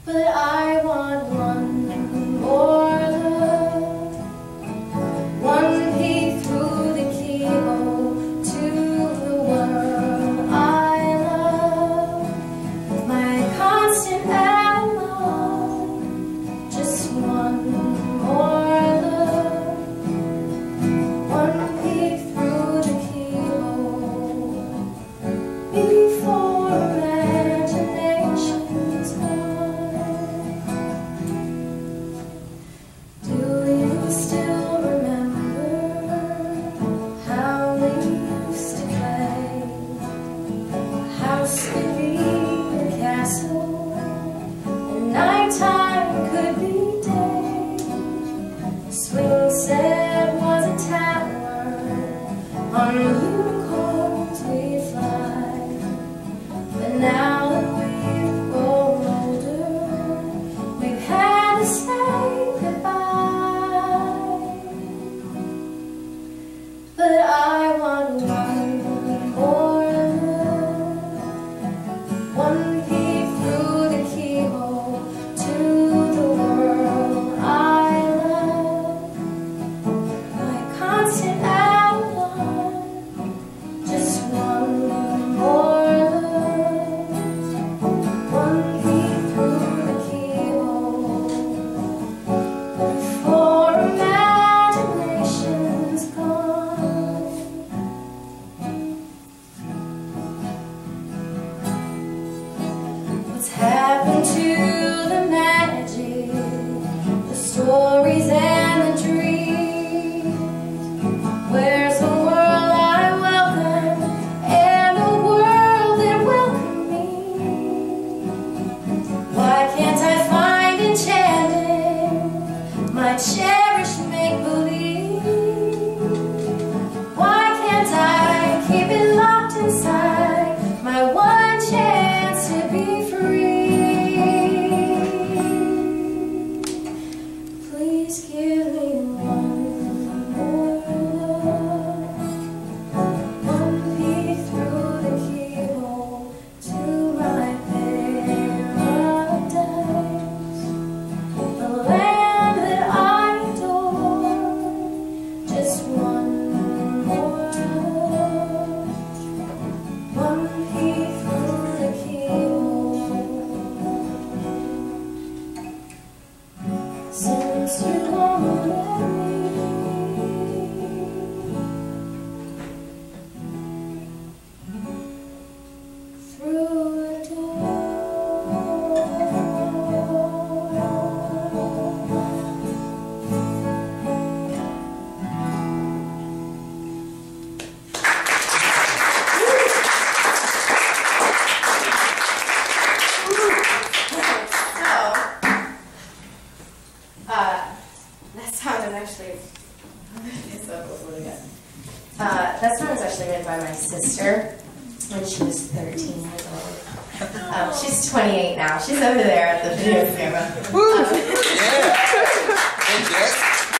But I want one more love, one peek through the keyhole to the world I love, my constant ally, just one more love, one peek through the keyhole before imagination's gone. Do you still remember how we used to play? House could be a castle, and nighttime could be day. Swing set was a tower, on unicorns we'd fly. But now that we've grown older, we've had to say goodbye. But I want one more love, one peek through the keyhole to the world I love, my constant ally, just one more love, one peek through the keyhole before imagination's gone. What's happened to the magic, the stories and the dreams? Where's the world I welcome and the world that welcomed me? Why can't I find enchantment, my cherished make-believe? Why can't I keep it locked inside, my one chance to be free? Please give me one more love, one peek through the keyhole to my paradise, the land that I adore, just one more love, one peek through the keyhole. Since you won't let me through the door. That song was actually written by my sister when she was 13 years old. She's 28 now. She's over there at the video camera. Yeah.